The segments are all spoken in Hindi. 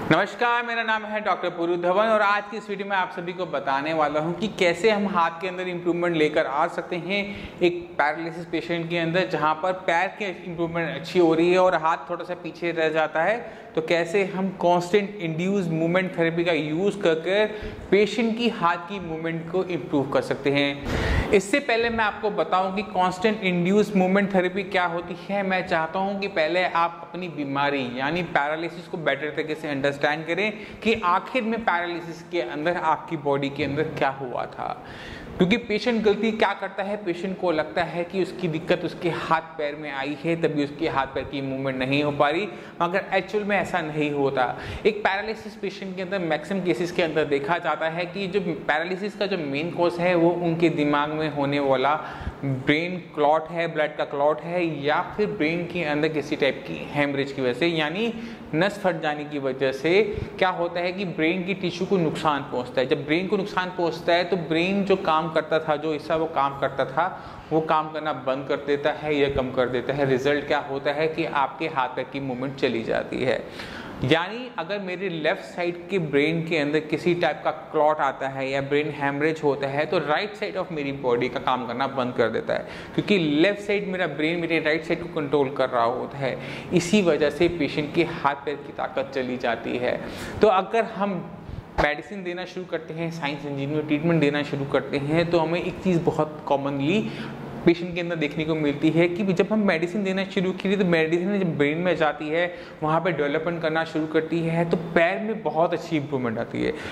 नमस्कार, मेरा नाम है डॉक्टर पूर्व धवन और आज की इस वीडियो में आप सभी को बताने वाला हूं कि कैसे हम हाथ के अंदर इम्प्रूवमेंट लेकर आ सकते हैं एक पैरालिसिस पेशेंट के अंदर जहां पर पैर की इम्प्रूवमेंट अच्छी हो रही है और हाथ थोड़ा सा पीछे रह जाता है। तो कैसे हम कॉन्स्टेंट इंड्यूस्ड मूवमेंट थेरेपी का यूज़ करके पेशेंट की हाथ की मूवमेंट को इम्प्रूव कर सकते हैं। इससे पहले मैं आपको बताऊं कि कॉन्स्टेंट इंड्यूस्ड मूवमेंट थेरेपी क्या होती है। मैं चाहता हूं कि पहले आप अपनी बीमारी यानी पैरालिसिस को बेटर तरीके से अंडरस्टैंड करें कि आखिर में पैरालिसिस के अंदर आपकी बॉडी के अंदर क्या हुआ था। क्योंकि पेशेंट गलती क्या करता है, पेशेंट को लगता है कि उसकी दिक्कत उसके हाथ पैर में आई है तभी उसके हाथ पैर की मूवमेंट नहीं हो पा रही, मगर एक्चुअल में ऐसा नहीं होता। एक पैरालिसिस पेशेंट के अंदर मैक्सिमम केसेस के अंदर देखा जाता है कि जो पैरालिसिस का जो मेन कॉज है वो उनके दिमाग में होने वाला ब्रेन क्लॉट है, ब्लड का क्लॉट है, या फिर ब्रेन के अंदर किसी टाइप की हेमरेज की वजह से यानी नस फट जाने की वजह से क्या होता है कि ब्रेन की टिश्यू को नुकसान पहुंचता है। जब ब्रेन को नुकसान पहुंचता है तो ब्रेन जो काम करता था, जो हिस्सा वो काम करता था, वो काम करना बंद कर देता है या कम कर देता है। रिजल्ट क्या होता है कि आपके हाथ पैर की मूवमेंट चली जाती है। यानी अगर मेरे लेफ्ट साइड के ब्रेन के अंदर किसी टाइप का क्लॉट आता है या ब्रेन हैमरेज होता है तो राइट साइड ऑफ मेरी बॉडी का काम करना बंद कर देता है, क्योंकि लेफ्ट साइड मेरा ब्रेन मेरे राइट साइड को कंट्रोल कर रहा होता है। इसी वजह से पेशेंट के हाथ पैर की ताकत चली जाती है। तो अगर हम मेडिसिन देना शुरू करते हैं, साइंस इंजीनियरिंग ट्रीटमेंट देना शुरू करते हैं, तो हमें एक चीज़ बहुत कॉमनली पेशेंट के अंदर देखने को मिलती है कि जब हम मेडिसिन देना शुरू की तो मेडिसिन जब ब्रेन में जाती है वहाँ पे डेवलपमेंट करना शुरू करती है तो पैर में बहुत अच्छी इंप्रूवमेंट आती है।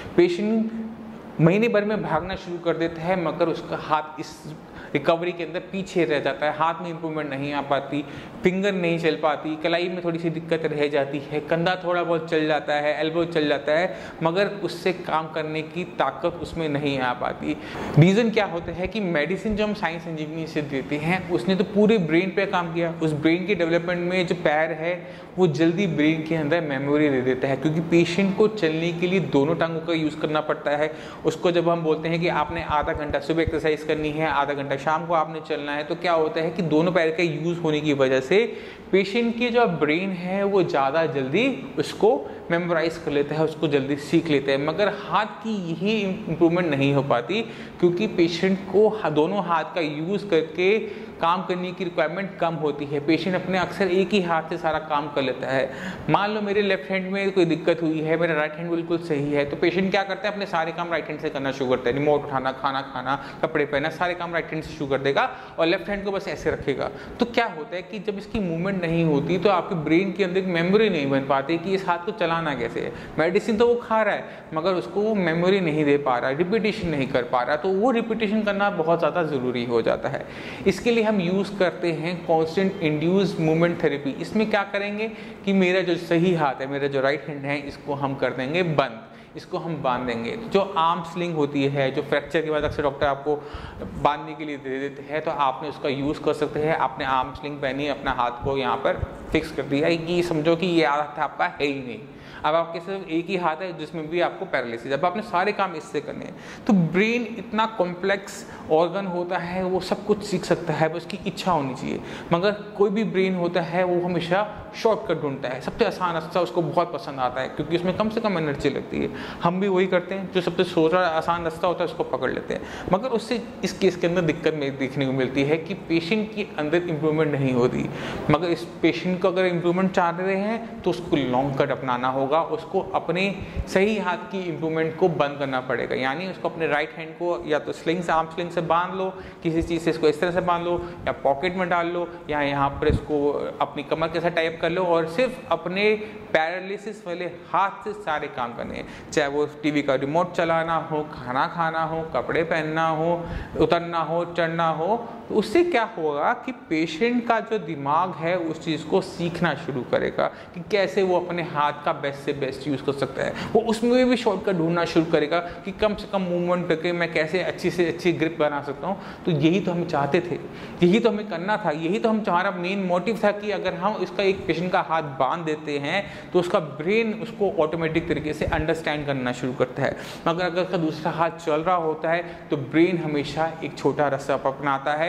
पेशेंट महीने भर में भागना शुरू कर देता है मगर उसका हाथ इस रिकवरी के अंदर पीछे रह जाता है। हाथ में इंप्रूवमेंट नहीं आ पाती, फिंगर नहीं चल पाती, कलाई में थोड़ी सी दिक्कत रह जाती है, कंधा थोड़ा बहुत चल जाता है, एल्बो चल जाता है, मगर उससे काम करने की ताकत उसमें नहीं आ पाती। रीज़न क्या होता है कि मेडिसिन जो हम साइंस इंजीनियरिंग से देते हैं उसने तो पूरे ब्रेन पे काम किया। उस ब्रेन के डेवलपमेंट में जो पैर है वो जल्दी ब्रेन के अंदर मेमोरी दे देता है, क्योंकि पेशेंट को चलने के लिए दोनों टांगों का यूज़ करना पड़ता है। उसको जब हम बोलते हैं कि आपने आधा घंटा सुबह एक्सरसाइज करनी है, आधा घंटा शाम को आपने चलना है, तो क्या होता है कि दोनों पैर का यूज़ होने की वजह से पेशेंट की जो ब्रेन है वो ज़्यादा जल्दी उसको मेमोराइज कर लेता है, उसको जल्दी सीख लेता है। मगर हाथ की यही इम्प्रूवमेंट नहीं हो पाती, क्योंकि पेशेंट को दोनों हाथ का यूज़ करके काम करने की रिक्वायरमेंट कम होती है। पेशेंट अपने अक्सर एक ही हाथ से सारा काम कर लेता है। मान लो मेरे लेफ्ट हैंड में कोई दिक्कत हुई है, मेरा राइट हैंड बिल्कुल सही है, तो पेशेंट क्या करता है, अपने सारे काम राइट हैंड से करना शुरू करता है। रिमोट उठाना, खाना खाना, कपड़े पहनना, सारे काम राइट हैंड से शुरू कर देगा और लेफ्ट हैंड को बस ऐसे रखेगा। तो क्या होता है कि जब इसकी मूवमेंट नहीं होती तो आपके ब्रेन के अंदर एक मेमोरी नहीं बन पाती कि इस हाथ को चलाना कैसे है। मेडिसिन तो वो खा रहा है मगर उसको वो मेमोरी नहीं दे पा रहा, रिपीटेशन नहीं कर पा रहा, तो वो रिपीटेशन करना बहुत ज़्यादा ज़रूरी हो जाता है। इसके लिए हम यूज़ करते हैं कॉन्स्टेंट इंड्यूस्ड मूवमेंट थेरेपी। इसमें क्या करेंगे कि मेरा जो सही हाथ है, मेरा जो राइट हैंड है, इसको हम कर देंगे बंद, इसको हम बांध देंगे। जो आर्म स्लिंग होती है, जो फ्रैक्चर के बाद अक्सर डॉक्टर आपको बांधने के लिए दे देते हैं, तो आपने उसका यूज़ कर सकते हैं। आपने आर्म स्लिंग पहनी, अपना हाथ को यहाँ पर फिक्स कर दिया है कि समझो कि ये हाथ आपका है ही नहीं। अब आपके सिर्फ एक ही हाथ है जिसमें भी आपको पैरालिसिस, अब आपने सारे काम इससे करने हैं। तो ब्रेन इतना कॉम्प्लेक्स ऑर्गन होता है, वो सब कुछ सीख सकता है, बस उसकी इच्छा होनी चाहिए। मगर कोई भी ब्रेन होता है वो हमेशा शॉर्टकट ढूंढता है, सबसे आसान रास्ता उसको बहुत पसंद आता है, क्योंकि उसमें कम से कम एनर्जी लगती है। हम भी वही करते हैं, जो सबसे सोचा आसान रास्ता होता है उसको पकड़ लेते हैं। मगर उससे इस केस के अंदर दिक्कत में देखने को मिलती है कि पेशेंट के अंदर इंप्रूवमेंट नहीं होती। मगर इस पेशेंट को अगर इंप्रूवमेंट चाह रहे हैं तो उसको लॉन्ग कट अपनाना होगा, उसको अपने सही हाथ की इंप्रूवमेंट को बंद करना पड़ेगा। यानी उसको अपने राइट हैंड को या तो स्लिंग से, आर्म स्लिंग से बांध लो, किसी चीज़ से इसको इस तरह से बांध लो, या पॉकेट में डाल लो, या यहाँ पर इसको अपनी कमर के साथ टाइप कर लो और सिर्फ अपने पैरालिसिस वाले हाथ से सारे काम करने हैं। चाहे वो टीवी का रिमोट चलाना हो, खाना खाना हो, कपड़े पहनना हो, उतरना हो, चढ़ना हो, तो उससे क्या होगा कि पेशेंट का जो दिमाग है उस चीज़ को सीखना शुरू करेगा कि कैसे वो अपने हाथ का बेस्ट से बेस्ट यूज़ कर सकता है। वो उसमें भी शॉर्टकट ढूंढना शुरू करेगा कि कम से कम मूवमेंट करके मैं कैसे अच्छी से अच्छी ग्रिप बना सकता हूँ। तो यही तो हम चाहते थे, यही तो हमें करना था, यही तो हमारा मेन मोटिव था कि अगर हम इसका एक पेशेंट का हाथ बांध देते हैं तो उसका ब्रेन उसको ऑटोमेटिक तरीके से अंडरस्टैंड करना शुरू करता है। मगर अगर उसका दूसरा हाथ चल रहा होता है तो ब्रेन हमेशा एक छोटा रास्ता अपनाता है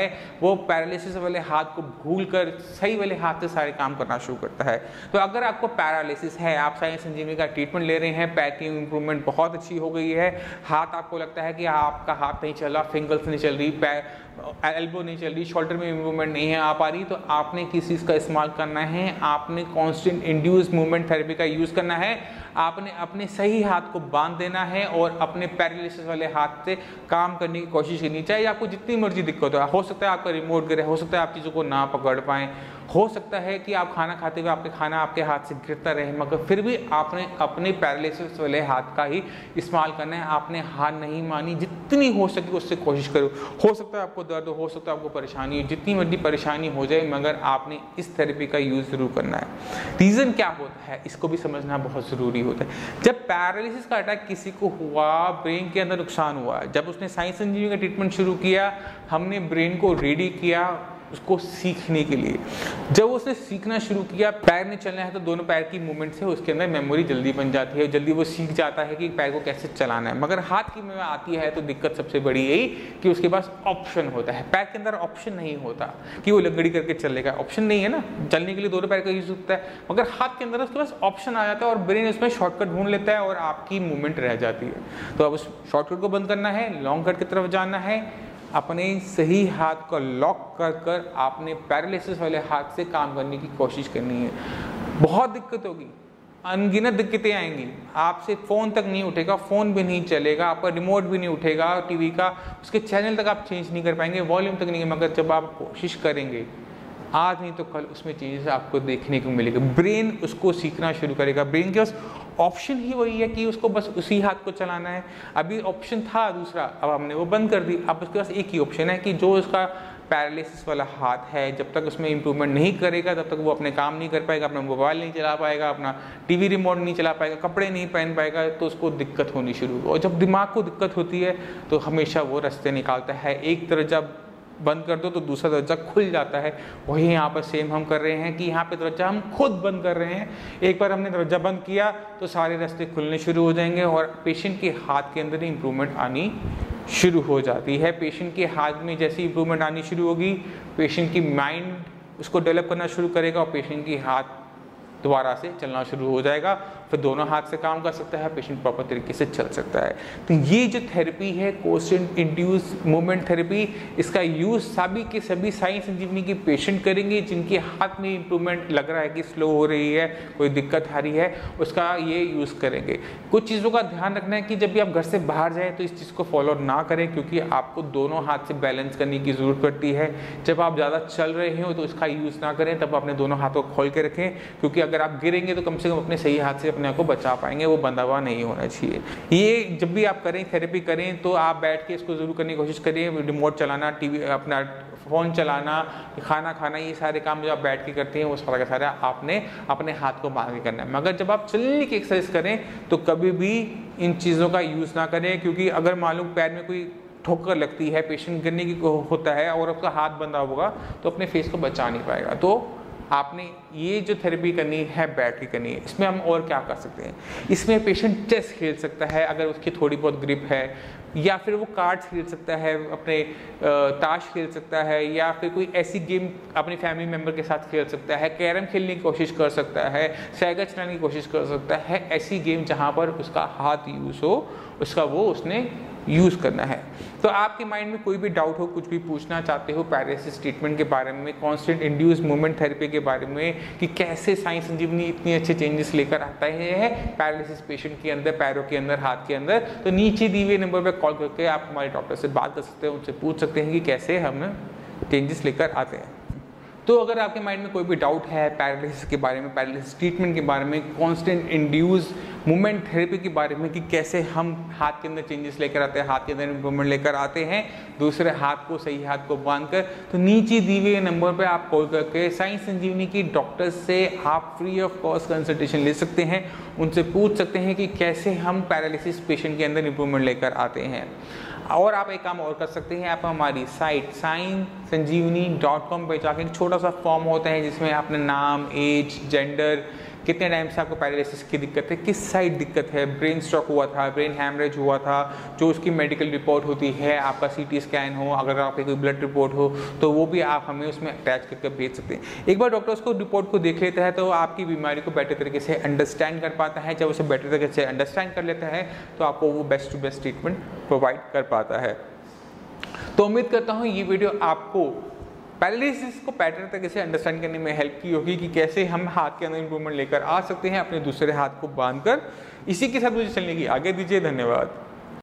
वो पैरालिसिस वाले हाथ को भूलकर सही वाले हाथ से सारे काम करना शुरू करता है। तो अगर आपको पैरालिसिस है, आप साई संजीवनी का ट्रीटमेंट ले रहे हैं, पैर की इंप्रूवमेंट बहुत अच्छी हो गई है, हाथ आपको लगता है कि आपका हाथ नहीं चल रहा, फिंगर्स नहीं चल रही, पैर एल्बो नहीं चल रही, शोल्डर में इंप्रूवमेंट नहीं है आ पा रही, तो आपने किस चीज़ का इस्तेमाल करना है, आपने कॉन्स्टेंट इंड्यूस मूवमेंट थेरेपी का यूज़ करना है। आपने अपने सही हाथ को बांध देना है और अपने पैरालिसिस वाले हाथ से काम करने की कोशिश करनी चाहिए। आपको जितनी मर्जी दिक्कत हो सकता है आपका रिमोट गिरे, हो सकता है आप चीज़ों को ना पकड़ पाएँ, हो सकता है कि आप खाना खाते हुए आपके खाना आपके हाथ से गिरता रहे, मगर फिर भी आपने अपने पैरालिसिस वाले हाथ का ही इस्तेमाल करना है। आपने हार नहीं मानी, जितनी हो सके उससे कोशिश करो। हो सकता है आपको दर्द हो सकता है आपको परेशानी हो, जितनी बड़ी परेशानी हो जाए, मगर आपने इस थेरेपी का यूज़ जरूर करना है। रीज़न क्या होता है इसको भी समझना बहुत ज़रूरी होता है। जब पैरालिसिस का अटैक किसी को हुआ, ब्रेन के अंदर नुकसान हुआ, जब उसने साई संजीवनी का ट्रीटमेंट शुरू किया, हमने ब्रेन को रेडी किया उसको सीखने के लिए। जब उसने सीखना शुरू किया, पैर में चलना है तो दोनों पैर की मूवमेंट से उसके अंदर मेमोरी जल्दी बन जाती है, जल्दी वो सीख जाता है कि पैर को कैसे चलाना है। मगर हाथ की में आती है तो दिक्कत सबसे बड़ी यही कि उसके पास ऑप्शन होता है, पैर के अंदर ऑप्शन नहीं होता कि वो लंगड़ी करके चलेगा, ऑप्शन नहीं है ना, चलने के लिए दोनों पैर का यूज होता है, मगर हाथ के अंदर उसके पास ऑप्शन आ जाता है और ब्रेन उसमें शॉर्टकट ढूंढ लेता है और आपकी मूवमेंट रह जाती है। तो अब उस शॉर्टकट को बंद करना है, लॉन्ग कट की तरफ जाना है, अपने सही हाथ को लॉक कर कर आपने पैरालिसिस वाले हाथ से काम करने की कोशिश करनी है। बहुत दिक्कत होगी, अनगिनत दिक्कतें आएंगी, आपसे फ़ोन तक नहीं उठेगा, फ़ोन भी नहीं चलेगा, आपका रिमोट भी नहीं उठेगा टीवी का, उसके चैनल तक आप चेंज नहीं कर पाएंगे, वॉल्यूम तक नहीं, मगर जब आप कोशिश करेंगे आज नहीं तो कल उसमें चेंजेस आपको देखने को मिलेगा। ब्रेन उसको सीखना शुरू करेगा, ब्रेन के पास ऑप्शन ही वही है कि उसको बस उसी हाथ को चलाना है। अभी ऑप्शन था दूसरा, अब हमने वो बंद कर दी, अब उसके पास एक ही ऑप्शन है कि जो उसका पैरालिसिस वाला हाथ है, जब तक उसमें इंप्रूवमेंट नहीं करेगा तब तक वो अपने काम नहीं कर पाएगा, अपना मोबाइल नहीं चला पाएगा, अपना टीवी रिमोट नहीं चला पाएगा, कपड़े नहीं पहन पाएगा, तो उसको दिक्कत होनी शुरू होगी। और जब दिमाग को दिक्कत होती है तो हमेशा वो रास्ते निकालता है, एक दरवाजा बंद कर दो तो दूसरा दरवाजा खुल जाता है। वही यहाँ पर सेम हम कर रहे हैं कि यहाँ पे दरवाजा हम खुद बंद कर रहे हैं। एक बार हमने दरवाजा बंद किया तो सारे रास्ते खुलने शुरू हो जाएंगे और पेशेंट के हाथ के अंदर इंप्रूवमेंट आनी शुरू हो जाती है। पेशेंट के हाथ में जैसी इंप्रूवमेंट आनी शुरू होगी, पेशेंट की माइंड उसको डेवलप करना शुरू करेगा और पेशेंट की हाथ दोबारा से चलना शुरू हो जाएगा, फिर दोनों हाथ से काम कर सकता है, पेशेंट प्रॉपर तरीके से चल सकता है। तो ये जो थेरेपी है कॉन्स्टेंट इंड्यूस मूवमेंट थेरेपी, इसका यूज़ सभी के सभी साई संजीवनी के पेशेंट करेंगे जिनके हाथ में इंप्रूवमेंट लग रहा है कि स्लो हो रही है, कोई दिक्कत आ रही है, उसका ये यूज़ करेंगे। कुछ चीज़ों का ध्यान रखना है कि जब भी आप घर से बाहर जाएँ तो इस चीज़ को फॉलो ना करें, क्योंकि आपको दोनों हाथ से बैलेंस करने की ज़रूरत पड़ती है। जब आप ज़्यादा चल रहे हो तो इसका यूज़ ना करें, तब अपने दोनों हाथों को खोल के रखें, क्योंकि अगर आप गिरेंगे तो कम से कम अपने सही हाथ से अपने आप को बचा पाएंगे, वो बंधा हुआ नहीं होना चाहिए। ये जब भी आप करें थेरेपी करें तो आप बैठ के इसको जरूर करने की कोशिश करिए। रिमोट चलाना, टीवी अपना फ़ोन चलाना, खाना खाना, ये सारे काम जो आप बैठ के करते हैं वो सारा का सारा आपने अपने हाथ को बांध के करना है। मगर जब आप चलने की एक्सरसाइज करें तो कभी भी इन चीज़ों का यूज़ ना करें, क्योंकि अगर मालूम पैर में कोई ठोकर लगती है, पेशेंट गिरने की होता है और आपका हाथ बंधा होगा तो अपने फेस को बचा नहीं पाएगा। तो आपने ये जो थेरेपी करनी है बैठ के करनी है। इसमें हम और क्या कर सकते हैं, इसमें पेशेंट चेस खेल सकता है अगर उसकी थोड़ी बहुत ग्रिप है, या फिर वो कार्ड्स खेल सकता है, अपने ताश खेल सकता है, या फिर कोई ऐसी गेम अपनी फैमिली मेम्बर के साथ खेल सकता है, कैरम खेलने की कोशिश कर सकता है, साइकिल चलाने की कोशिश कर सकता है। ऐसी गेम जहाँ पर उसका हाथ यूज़ हो, उसका वो उसने यूज़ करना है। तो आपके माइंड में कोई भी डाउट हो, कुछ भी पूछना चाहते हो पैरालिसिस ट्रीटमेंट के बारे में, कॉन्स्टेंट इंड्यूस मूवमेंट थेरेपी के बारे में, कि कैसे साई संजीवनी इतनी अच्छे चेंजेस लेकर आता है पैरालिसिस पेशेंट के अंदर, पैरों के अंदर, हाथ के अंदर, तो नीचे दिए हुए नंबर पर कॉल करके आप हमारे डॉक्टर से बात कर सकते हैं, उनसे पूछ सकते हैं कि कैसे हम चेंजेस लेकर आते हैं। तो अगर आपके माइंड में कोई भी डाउट है पैरालिसिस के बारे में, पैरालिसिस ट्रीटमेंट के बारे में, कॉन्स्टेंट इंड्यूस मूवमेंट थेरेपी के बारे में, कि कैसे हम हाथ के अंदर चेंजेस लेकर आते हैं, हाथ के अंदर इंप्रूवमेंट लेकर आते हैं दूसरे हाथ को, सही हाथ को बांधकर, तो नीचे दिए हुए नंबर पर आप कॉल करके साई संजीवनी की डॉक्टर से आप फ्री ऑफ कॉस्ट कंसल्टेशन ले सकते हैं। उनसे पूछ सकते हैं कि कैसे हम पैरालिसिस पेशेंट के अंदर इंप्रूवमेंट लेकर आते हैं। और आप एक काम और कर सकते हैं, आप हमारी साइट sainsanjeevani.com पे जाकर एक छोटा सा फॉर्म होता है जिसमें अपने नाम, एज, जेंडर, कितने टाइम से आपको पैरालिसिस की दिक्कत है, किस साइड दिक्कत है, ब्रेन स्ट्रोक हुआ था, ब्रेन हैमरेज हुआ था, जो उसकी मेडिकल रिपोर्ट होती है, आपका CT स्कैन हो, अगर आपकी कोई ब्लड रिपोर्ट हो तो वो भी आप हमें उसमें अटैच करके भेज सकते हैं। एक बार डॉक्टर उसको रिपोर्ट को देख लेता है तो आपकी बीमारी को बेटर तरीके से अंडरस्टैंड कर पाता है। जब उसे बेटर तरीके से अंडरस्टैंड कर लेता है तो आपको वो best to best treatment provide कर पाता है। तो उम्मीद करता हूँ ये वीडियो आपको पैरालिसिस को बेटर तरीके से अंडरस्टैंड करने में हेल्प की होगी कि कैसे हम हाथ के अंदर इंप्रूवमेंट लेकर आ सकते हैं अपने दूसरे हाथ को बांधकर। इसी के साथ मुझे चलने की आगे दीजिए। धन्यवाद।